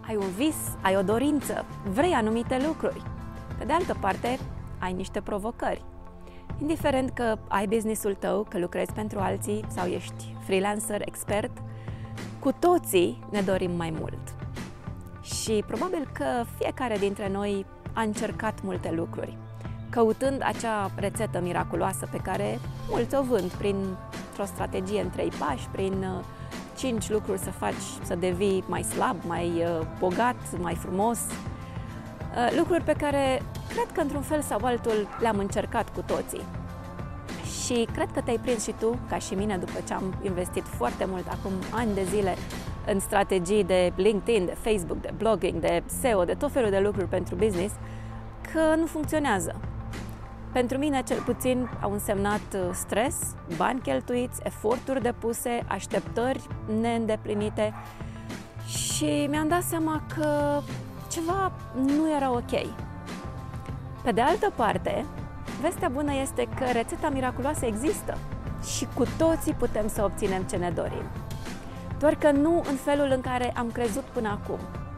ai un vis, ai o dorință, vrei anumite lucruri. Pe de altă parte, ai niște provocări. Indiferent că ai business-ul tău, că lucrezi pentru alții sau ești freelancer, expert, cu toții ne dorim mai mult. Și probabil că fiecare dintre noi a încercat multe lucruri, căutând acea rețetă miraculoasă pe care mulți o vând printr-o strategie în 3 pași, prin 5 lucruri să faci să devii mai slab, mai bogat, mai frumos. Lucruri pe care cred că într-un fel sau altul le-am încercat cu toții. Și cred că te-ai prins și tu, ca și mine, după ce am investit foarte mult acum ani de zile în strategii de LinkedIn, de Facebook, de blogging, de SEO, de tot felul de lucruri pentru business, că nu funcționează. Pentru mine, cel puțin, au însemnat stres, bani cheltuiți, eforturi depuse, așteptări neîndeplinite și mi-am dat seama că ceva nu era ok. Pe de altă parte, vestea bună este că rețeta miraculoasă există și cu toții putem să obținem ce ne dorim. Doar că nu în felul în care am crezut până acum.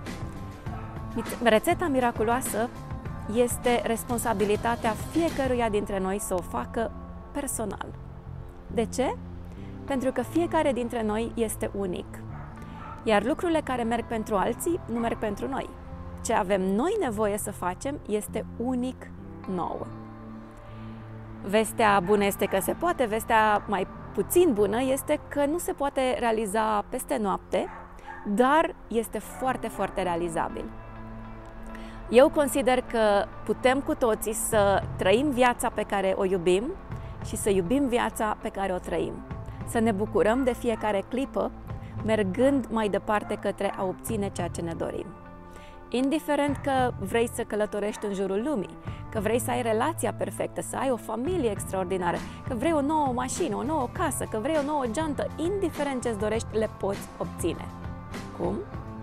Rețeta miraculoasă este responsabilitatea fiecăruia dintre noi să o facă personal. De ce? Pentru că fiecare dintre noi este unic. Iar lucrurile care merg pentru alții nu merg pentru noi. Ce avem noi nevoie să facem este unic nouă. Vestea bună este că se poate, vestea mai puțin bună este că nu se poate realiza peste noapte, dar este foarte, foarte realizabil. Eu consider că putem cu toții să trăim viața pe care o iubim și să iubim viața pe care o trăim. Să ne bucurăm de fiecare clipă, mergând mai departe către a obține ceea ce ne dorim. Indiferent că vrei să călătorești în jurul lumii, că vrei să ai relația perfectă, să ai o familie extraordinară, că vrei o nouă mașină, o nouă casă, că vrei o nouă geantă, indiferent ce-ți dorești, le poți obține. Cum?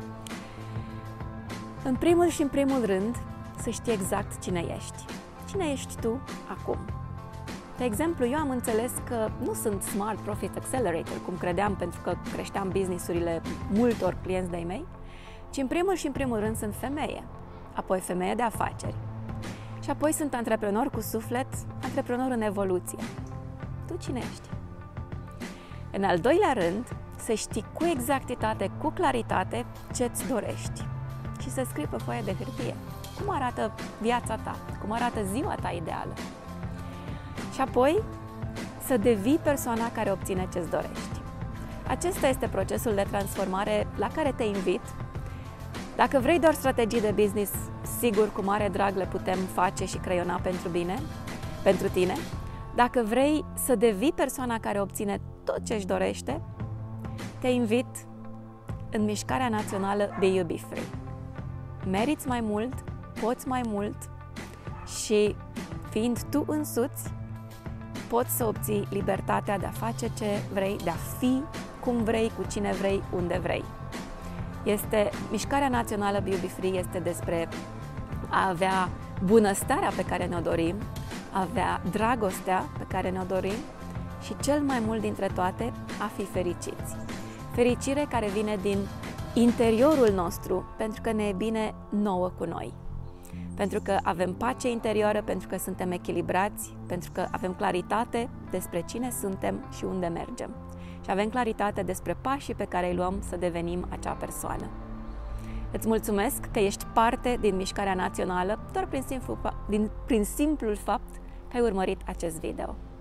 În primul și în primul rând, să știi exact cine ești. Cine ești tu acum? De exemplu, eu am înțeles că nu sunt Smart Profit Accelerator, cum credeam, pentru că creșteam business-urile multor clienți de-ai mei, ci în primul și în primul rând sunt femeie, apoi femeie de afaceri și apoi sunt antreprenor cu suflet, antreprenor în evoluție. Tu cine ești? În al doilea rând, să știi cu exactitate, cu claritate ce-ți dorești și să scrii pe foaie de hârtie cum arată viața ta, cum arată ziua ta ideală. Și apoi să devii persoana care obține ce-ți dorești. Acesta este procesul de transformare la care te invit. Dacă vrei doar strategii de business, sigur, cu mare drag le putem face și creiona pentru bine, pentru tine. Dacă vrei să devii persoana care obține tot ce își dorește, te invit în mișcarea națională Be You Be Free. Meriți mai mult, poți mai mult și, fiind tu însuți, poți să obții libertatea de a face ce vrei, de a fi cum vrei, cu cine vrei, unde vrei. Mișcarea națională Be You Be Free este despre a avea bunăstarea pe care ne-o dorim, a avea dragostea pe care ne-o dorim și cel mai mult dintre toate, a fi fericiți. Fericire care vine din interiorul nostru, pentru că ne e bine nouă cu noi. Pentru că avem pace interioară, pentru că suntem echilibrați, pentru că avem claritate despre cine suntem și unde mergem. Și avem claritate despre pașii pe care îi luăm să devenim acea persoană. Îți mulțumesc că ești parte din mișcarea națională doar prin simplul fapt că ai urmărit acest video.